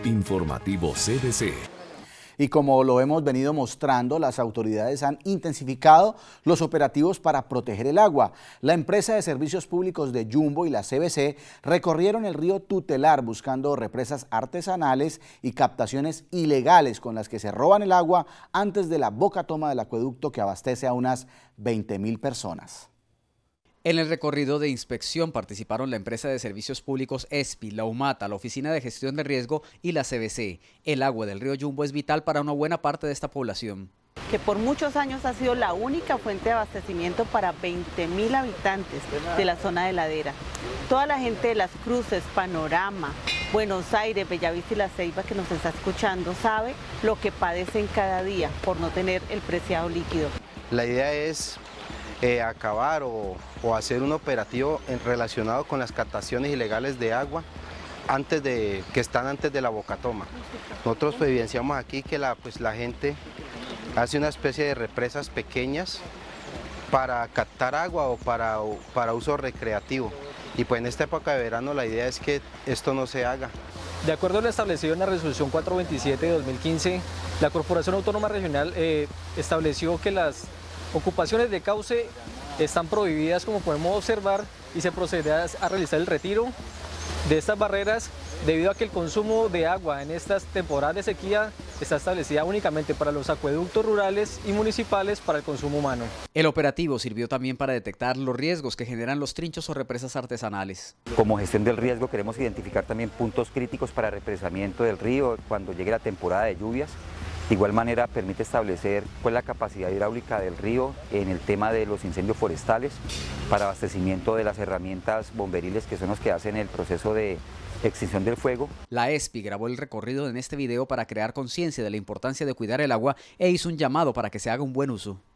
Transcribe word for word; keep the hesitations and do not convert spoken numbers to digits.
Informativo C B C. Y como lo hemos venido mostrando, las autoridades han intensificado los operativos para proteger el agua. La empresa de servicios públicos de Jumbo y la C B C recorrieron el río Tutelar buscando represas artesanales y captaciones ilegales con las que se roban el agua antes de la boca toma del acueducto que abastece a unas veinte mil personas. En el recorrido de inspección participaron la empresa de servicios públicos ESPI, la UMATA, la Oficina de Gestión de Riesgo y la C B C. El agua del río Jumbo es vital para una buena parte de esta población. Que por muchos años ha sido la única fuente de abastecimiento para veinte mil habitantes de la zona de ladera. Toda la gente de Las Cruces, Panorama, Buenos Aires, Bellavista y La Ceiba que nos está escuchando sabe lo que padecen cada día por no tener el preciado líquido. La idea es Eh, acabar o, o hacer un operativo en, relacionado con las captaciones ilegales de agua antes de, que están antes de la bocatoma. Nosotros pues, evidenciamos aquí que la, pues, la gente hace una especie de represas pequeñas para captar agua o para, o para uso recreativo. Y pues en esta época de verano la idea es que esto no se haga. De acuerdo a lo establecido en la resolución cuatrocientos veintisiete de dos mil quince, la Corporación Autónoma Regional eh, estableció que las ocupaciones de cauce están prohibidas, como podemos observar, y se procederá a realizar el retiro de estas barreras debido a que el consumo de agua en estas temporadas de sequía está establecida únicamente para los acueductos rurales y municipales para el consumo humano. El operativo sirvió también para detectar los riesgos que generan los trinchos o represas artesanales. Como gestión del riesgo queremos identificar también puntos críticos para represamiento del río cuando llegue la temporada de lluvias. De igual manera permite establecer cuál es la capacidad hidráulica del río en el tema de los incendios forestales para abastecimiento de las herramientas bomberiles que son los que hacen el proceso de extinción del fuego. La ESPI grabó el recorrido en este video para crear conciencia de la importancia de cuidar el agua e hizo un llamado para que se haga un buen uso.